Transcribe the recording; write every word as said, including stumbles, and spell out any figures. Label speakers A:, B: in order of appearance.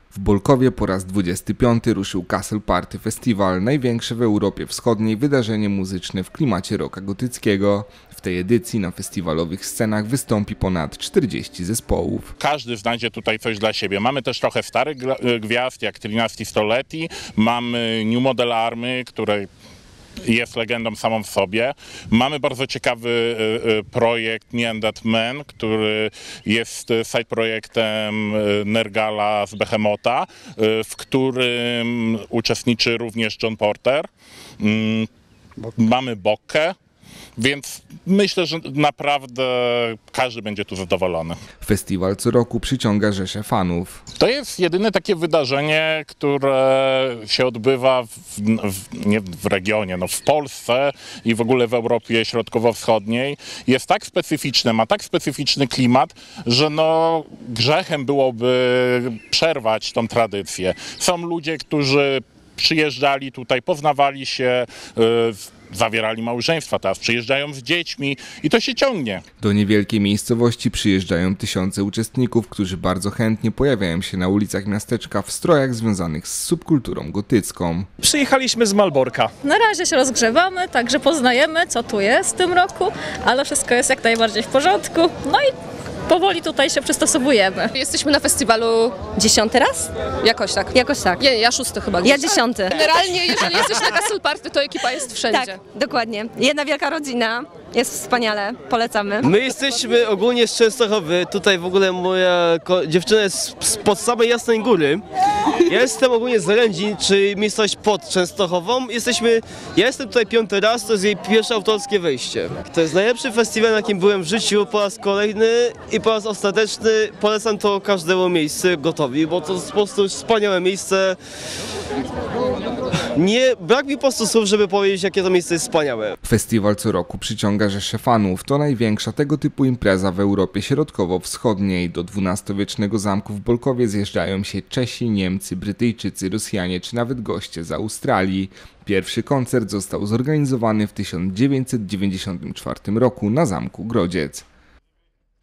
A: W Bolkowie po raz dwudziesty piąty ruszył Castle Party Festival, największe w Europie Wschodniej wydarzenie muzyczne w klimacie rocka gotyckiego. W tej edycji na festiwalowych scenach wystąpi ponad czterdzieści zespołów.
B: Każdy znajdzie tutaj coś dla siebie. Mamy też trochę starych gwiazd, jak Trinasti Stoleti, mamy New Model Army, której jest legendą samą w sobie. Mamy bardzo ciekawy projekt Me and That Man, który jest side projektem Nergala z Behemota, w którym uczestniczy również John Porter. Mamy Bokkę. Więc myślę, że naprawdę każdy będzie tu zadowolony.
A: Festiwal co roku przyciąga rzesze fanów.
B: To jest jedyne takie wydarzenie, które się odbywa w, w, nie w regionie, no w Polsce i w ogóle w Europie Środkowo-Wschodniej. Jest tak specyficzne, ma tak specyficzny klimat, że no grzechem byłoby przerwać tą tradycję. Są ludzie, którzy przyjeżdżali tutaj, poznawali się, yy, zawierali małżeństwa, teraz przyjeżdżają z dziećmi i to się ciągnie.
A: Do niewielkiej miejscowości przyjeżdżają tysiące uczestników, którzy bardzo chętnie pojawiają się na ulicach miasteczka w strojach związanych z subkulturą gotycką.
C: Przyjechaliśmy z Malborka.
D: Na razie się rozgrzewamy, także poznajemy, co tu jest w tym roku, ale wszystko jest jak najbardziej w porządku. No i powoli tutaj się przystosowujemy.
E: Jesteśmy na festiwalu
F: dziesiąty raz?
E: jakoś tak.
F: Jakoś tak.
E: Nie, ja szósty chyba.
F: Ja dziesiąty.
E: Generalnie, jeżeli jesteś na Castle Party, to ekipa jest wszędzie.
F: Tak, dokładnie. Jedna wielka rodzina. Jest wspaniale. Polecamy.
G: My jesteśmy ogólnie z Częstochowy. Tutaj w ogóle moja dziewczyna jest spod samej Jasnej Góry. Ja jestem ogólnie z Rędzin, czyli miejscowość pod Częstochową. Jesteśmy, ja jestem tutaj piąty raz, to jest jej pierwsze autorskie wejście. To jest najlepszy festiwal, na jakim byłem w życiu po raz kolejny i po raz ostateczny. Polecam to każdemu miejscu gotowi, bo to jest po prostu wspaniałe miejsce. Nie, brak mi po prostu słów, żeby powiedzieć, jakie to miejsce jest wspaniałe.
A: Festiwal co roku przyciąga rzesze fanów. To największa tego typu impreza w Europie Środkowo-Wschodniej. Do dwunastowiecznego zamku w Bolkowie zjeżdżają się Czesi, Niemcy, Brytyjczycy, Rosjanie czy nawet goście z Australii. Pierwszy koncert został zorganizowany w tysiąc dziewięćset dziewięćdziesiątym czwartym roku na zamku Grodziec.